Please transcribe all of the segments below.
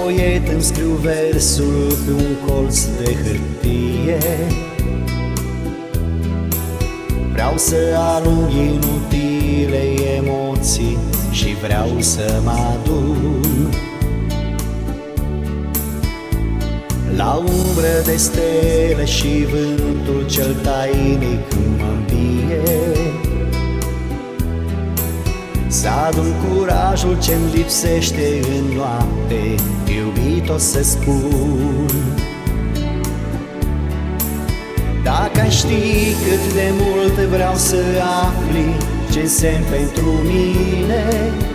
poet îmi scriu versul pe un colț de hârtie. Vreau să arunc inutile emoții și vreau să mă adun la umbră de stele și vântul cel tainic mă îmbie. Să adun curajul ce-mi lipsește în noapte, iubito, să spun. Dacă ai ști cât de mult vreau să afli ce însemn pentru mine,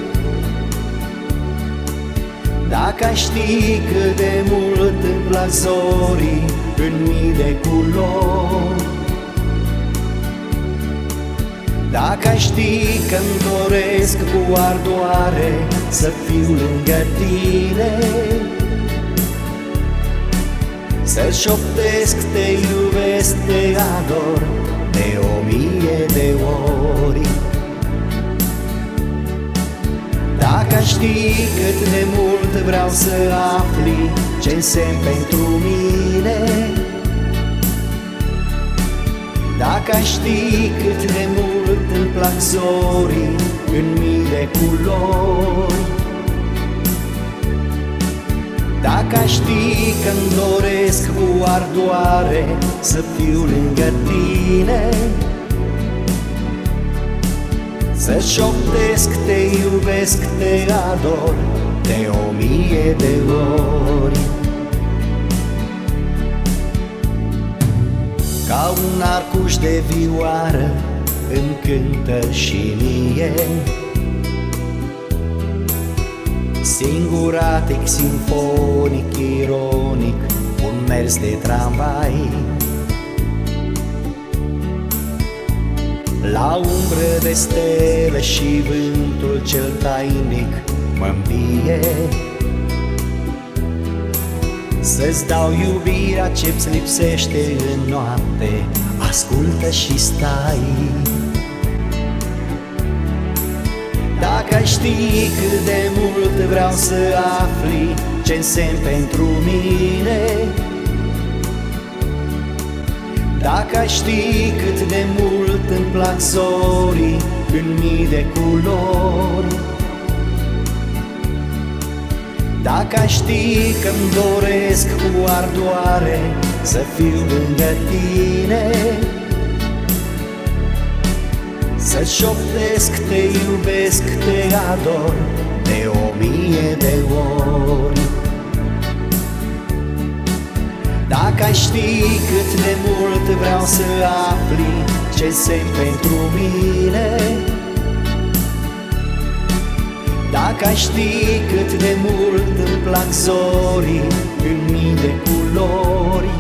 dacă ai ști cât de mult îmi plac zorii în mii de culori, dacă ai ști că-mi doresc cu ardoare să fiu lângă tine, să-ți șoptesc te iubesc, te ador de 1000 de ori. Dacă ai ști cât de mult vreau să afli ce însemn pentru mine, dacă ai ști cât de mult îmi plac zorii în mii de culori, dacă ai ști că-mi doresc cu ardoare să fiu lângă tine, să-ți șoptesc te iubesc, te ador de 1000 de ori. Ca un arcuș de vioară îmi cântă și mie, singuratic, simfonic, ironic, un mers de tramvai. La umbră de stele și vântul cel tainic mă îmbie. Să-ți dau iubirea ce-ți lipsește în noapte, ascultă și stai. Dacă ai ști cât de mult vreau să afli ce însemn pentru mine, dacă ai ști cât de mult îmi plac zorii în mii de culori, dacă ai ști că-mi doresc cu ardoare să fiu lângă tine, să-ți șoptesc te iubesc, te ador de 1000 de ori. Dacă ai ști cât de mult vreau să afli ce însemn pentru mine, dacă ai ști cât de mult îmi plac zorii în mii de culori,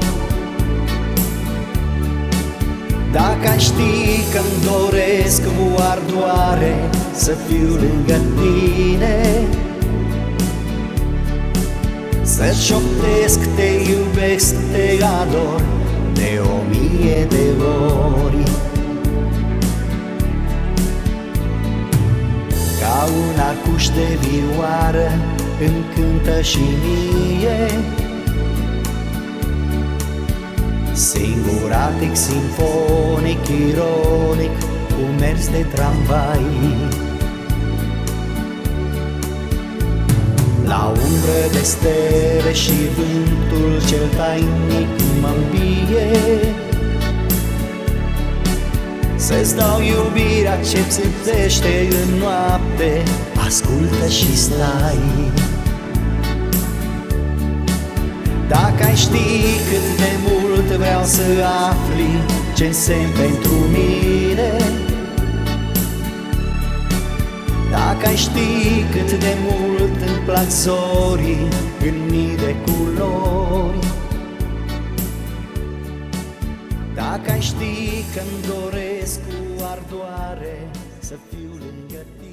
dacă ai ști că-mi doresc cu ardoare să fiu lângă tine, să-ți șoptesc te iubesc, te ador de 1000 de ori. Ca un arcuș de vioară îmi cântă și mie, singuratic, simfonic, ironic, un mers de tramvai. La umbră de stele și vântul cel tainic mă îmbie. Să-ți dau iubirea ce-ți lipsește în noapte, ascultă și stai. Dacă ai ști cât de mult vreau să afli ce însemn pentru mine, dacă ai ști cât de mult îmi plac zorii în mii de culori, dacă ai ști că-mi doresc cu ardoare să fiu lângă tine,